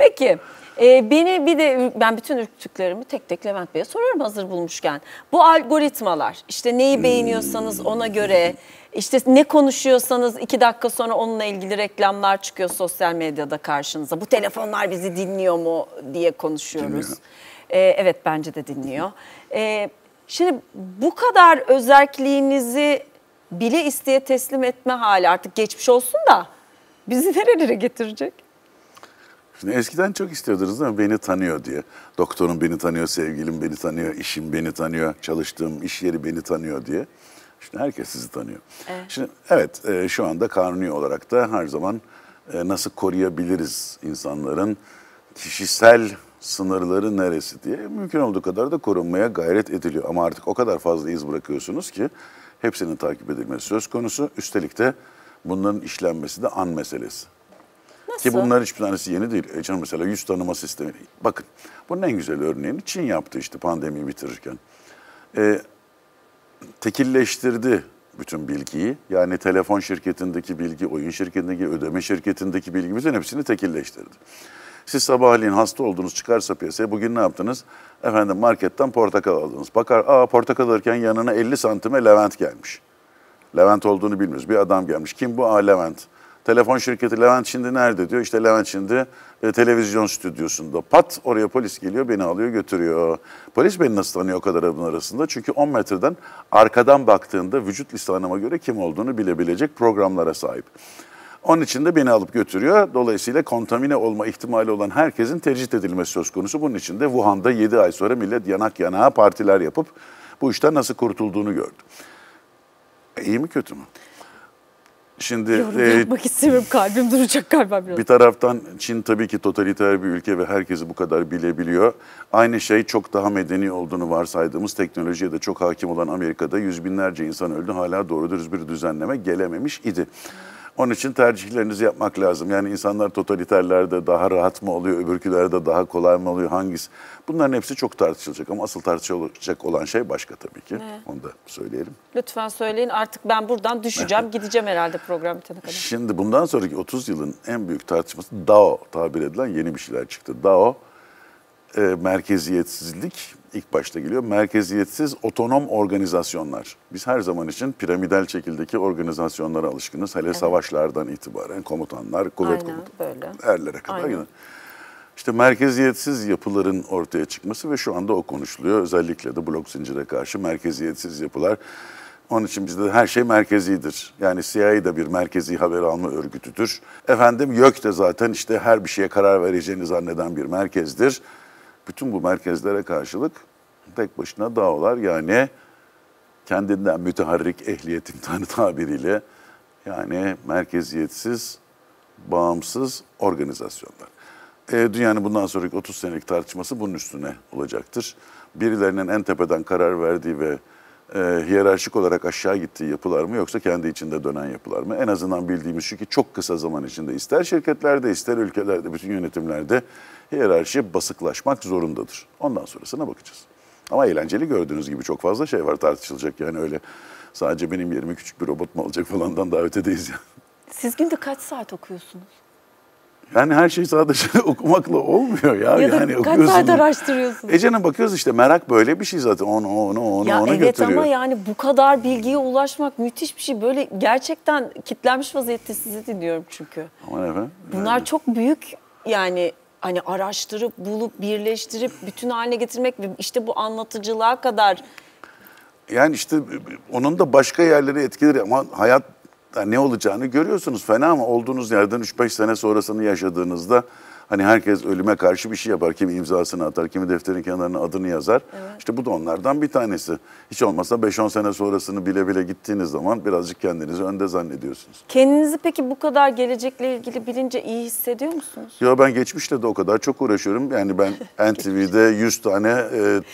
Peki. Beni bir de ben bütün ürktüklerimi tek tek Levent Bey'e soruyorum hazır bulmuşken. Bu algoritmalar işte neyi beğeniyorsanız ona göre işte ne konuşuyorsanız 2 dakika sonra onunla ilgili reklamlar çıkıyor sosyal medyada karşınıza. Bu telefonlar bizi dinliyor mu diye konuşuyoruz. Evet bence de dinliyor. Şimdi bu kadar özelliğinizi bile isteye teslim etme hali artık geçmiş olsun da bizi nerelere getirecek? Şimdi eskiden çok istiyordunuz değil mi? Beni tanıyor diye. Doktorum beni tanıyor, sevgilim beni tanıyor, işim beni tanıyor, çalıştığım iş yeri beni tanıyor diye. Şimdi herkes sizi tanıyor. Evet. Şimdi evet şu anda kanuni olarak da her zaman nasıl koruyabiliriz insanların kişisel sınırları neresi diye mümkün olduğu kadar da korunmaya gayret ediliyor. Ama artık o kadar fazla iz bırakıyorsunuz ki hepsinin takip edilmesi söz konusu. Üstelik de bunların işlenmesi de an meselesi. Nasıl? Ki bunlar hiçbir tanesi yeni değil. Canım mesela yüz tanıma sistemi. Bakın bunun en güzel örneğini Çin yaptı işte pandemiyi bitirirken. Tekilleştirdi bütün bilgiyi. Yani telefon şirketindeki bilgi, oyun şirketindeki, ödeme şirketindeki bilgi bütün hepsini tekilleştirdi. Siz sabahleyin hasta oldunuz çıkarsa piyasaya bugün ne yaptınız? Efendim marketten portakal aldınız. Bakar portakal alırken yanına 50 santime Levent gelmiş. Levent olduğunu bilmiyoruz. Bir adam gelmiş. Kim bu? Levent. Telefon şirketi Levent şimdi nerede diyor. İşte Levent şimdi televizyon stüdyosunda. Pat oraya polis geliyor beni alıyor götürüyor. Polis beni nasıl tanıyor o kadar adamın arasında? Çünkü 10 metreden arkadan baktığında vücut listanıma göre kim olduğunu bilebilecek programlara sahip. Onun için de beni alıp götürüyor. Dolayısıyla kontamine olma ihtimali olan herkesin tercih edilmesi söz konusu. Bunun için de Wuhan'da 7 ay sonra millet yanak yanağa partiler yapıp bu işten nasıl kurtulduğunu gördü. İyi mi kötü mü? Şimdi yorum yapmak istemiyorum. Kalbim duracak galiba biraz. Bir taraftan Çin tabii ki totaliter bir ülke ve herkesi bu kadar bilebiliyor. Aynı şey çok daha medeni olduğunu varsaydığımız teknolojiye de çok hakim olan Amerika'da yüz binlerce insan öldü. Hala doğru dürüst bir düzenleme gelememiş idi. Onun için tercihlerinizi yapmak lazım. Yani insanlar totaliterlerde daha rahat mı oluyor, öbürkülerde daha kolay mı oluyor, hangisi? Bunların hepsi çok tartışılacak ama asıl tartışılacak olan şey başka tabii ki. Ne? Onu da söyleyelim. Lütfen söyleyin artık ben buradan düşeceğim, gideceğim herhalde program bitene kadar. Şimdi bundan sonraki 30 yılın en büyük tartışması DAO tabir edilen yeni bir şeyler çıktı. DAO, merkeziyetsizlik ilk başta geliyor. Merkeziyetsiz otonom organizasyonlar. Biz her zaman için piramidal şekildeki organizasyonlara alışkınız. Hele savaşlardan itibaren komutanlar, kuvvet komutanları, erlere kadar. İşte merkeziyetsiz yapıların ortaya çıkması ve şu anda o konuşuluyor. Özellikle de blok zincire karşı merkeziyetsiz yapılar. Onun için bizde her şey merkezidir. Yani CIA da bir merkezi haber alma örgütüdür. Efendim YÖK de zaten işte her bir şeye karar vereceğini zanneden bir merkezdir. Bütün bu merkezlere karşılık tek başına DAO'lar yani kendinden müteharrik ehliyet imtihanı tabiriyle yani merkeziyetsiz, bağımsız organizasyonlar. Dünyanın bundan sonraki 30 senelik tartışması bunun üstüne olacaktır. Birilerinin en tepeden karar verdiği ve hiyerarşik olarak aşağı gittiği yapılar mı yoksa kendi içinde dönen yapılar mı? En azından bildiğimiz şu ki çok kısa zaman içinde ister şirketlerde ister ülkelerde bütün yönetimlerde hiyerarşi basıklaşmak zorundadır. Ondan sonrasına bakacağız. Ama eğlenceli gördüğünüz gibi çok fazla şey var tartışılacak yani öyle sadece benim yerime küçük bir robot mu alacak falandan daha ötedeyiz ya. Siz günde kaç saat okuyorsunuz? Yani her şey sadece okumakla olmuyor ya. Ya da yani kaç saat araştırıyorsunuz? Canım bakıyoruz işte merak böyle bir şey zaten onu evet, götürüyor. ama yani bu kadar bilgiye ulaşmak müthiş bir şey. Böyle gerçekten kitlenmiş vaziyette sizi dinliyorum çünkü. Aman efendim. Bunlar çok büyük yani hani araştırıp bulup birleştirip bütün haline getirmek ve işte bu anlatıcılığa kadar. Yani işte onun da başka yerleri etkileri ama hayat ne olacağını görüyorsunuz. Fena ama olduğunuz yerden 3-5 sene sonrasını yaşadığınızda hani herkes ölüme karşı bir şey yapar. Kimi imzasını atar, kimi defterin kenarına adını yazar. Evet. İşte bu da onlardan bir tanesi. Hiç olmazsa 5-10 sene sonrasını bile bile gittiğiniz zaman birazcık kendinizi önde zannediyorsunuz. Kendinizi peki bu kadar gelecekle ilgili bilince iyi hissediyor musunuz? Ya ben geçmişte de o kadar çok uğraşıyorum. Yani ben NTV'de 100 tane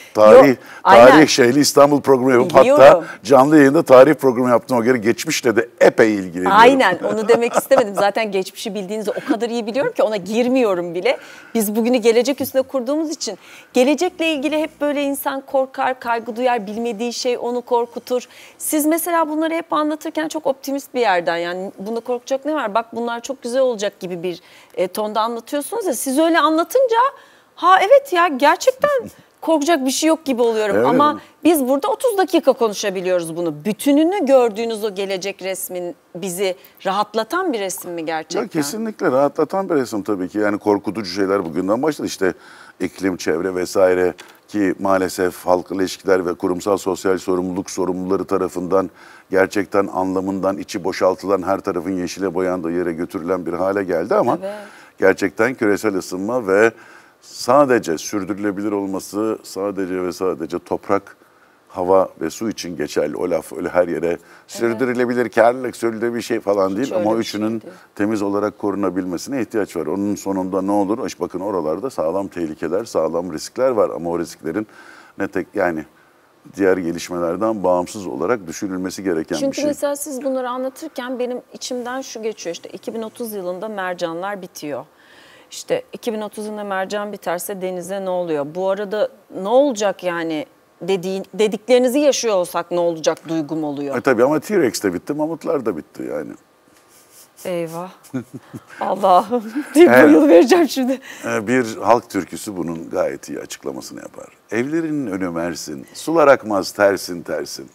tarih şeyli İstanbul programı yapıp hatta canlı yayında tarih programı yaptım. O göre geçmişle de epey ilgileniyorum. Aynen onu demek istemedim. Zaten geçmişi bildiğinizi o kadar iyi biliyorum ki ona girmiyorum bilmiyorum bile. Biz bugünü gelecek üstüne kurduğumuz için gelecekle ilgili hep böyle insan korkar, kaygı duyar, bilmediği şey onu korkutur. Siz mesela bunları hep anlatırken çok optimist bir yerden, yani bunda korkacak ne var? Bak bunlar çok güzel olacak gibi bir tonda anlatıyorsunuz ya. Siz öyle anlatınca ha evet ya gerçekten korkacak bir şey yok gibi oluyorum. Evet. Ama biz burada 30 dakika konuşabiliyoruz bunu. Bütününü gördüğünüz o gelecek resmin bizi rahatlatan bir resim mi gerçekten? Ya kesinlikle rahatlatan bir resim tabii ki. Yani korkutucu şeyler bugünden başladı. İşte iklim, çevre vesaire ki maalesef halk ilişkiler ve kurumsal sosyal sorumluluk sorumluları tarafından gerçekten anlamından içi boşaltılan, her tarafın yeşile boyandığı yere götürülen bir hale geldi ama Evet. gerçekten küresel ısınma ve sadece sürdürülebilir olması sadece ve sadece toprak, hava ve su için geçerli. O laf öyle her yere sürdürülebilir, karlılık, sürdürülebilir bir şey falan değil. öyle Ama o bir şey üçünün değil. temiz olarak korunabilmesine ihtiyaç var. Onun sonunda ne olur? İşte bakın oralarda sağlam tehlikeler, sağlam riskler var. Ama o risklerin ne tek yani diğer gelişmelerden bağımsız olarak düşünülmesi gereken bir Çünkü şey. mesela siz bunları anlatırken benim içimden şu geçiyor, işte 2030 yılında mercanlar bitiyor. İşte 2030 yılında mercan biterse denize ne oluyor? Bu arada ne olacak yani dediklerinizi yaşıyor olsak ne olacak duygum oluyor. Tabii ama T-Rex de bitti, mamutlar da bitti yani. Eyvah. Allah'ım. Bir Evet. yıl vereceğim şimdi. Bir halk türküsü bunun gayet iyi açıklamasını yapar. Evlerinin önü mersin, sular akmaz tersin tersin.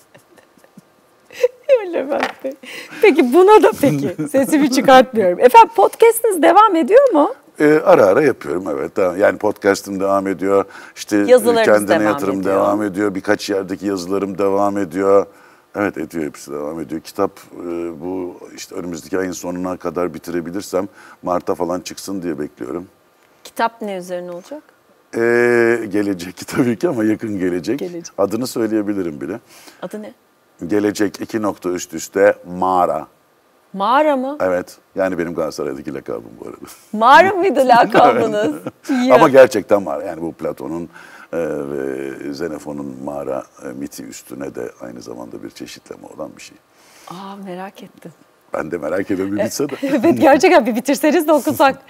Levent Bey. Peki buna da peki sesimi çıkartmıyorum. Efendim podcast'ınız devam ediyor mu? Ara ara yapıyorum evet. Yani podcast'ım devam ediyor. İşte Yazılarınız kendine devam yatırım ediyor. devam ediyor. Birkaç yerdeki yazılarım devam ediyor. Evet ediyor, hepsi devam ediyor. Kitap bu işte önümüzdeki ayın sonuna kadar bitirebilirsem Mart'a falan çıksın diye bekliyorum. Kitap ne üzerine olacak? Gelecek tabii ki ama yakın gelecek. Gelecek. Adını söyleyebilirim bile. Adı ne? Gelecek 2 nokta üst üste mağara. Mağara mı? Evet. Yani benim Galatasaray'daki lakabım bu arada. Mağara mıydı lakabınız? Ya. Ama gerçekten mağara. Yani bu Platon'un ve Xenofon'un mağara miti üstüne de aynı zamanda bir çeşitleme olan bir şey. Aa, merak ettim. Ben de merak ediyorum bir bitse de. Evet gerçekten bir bitirseniz de okusak.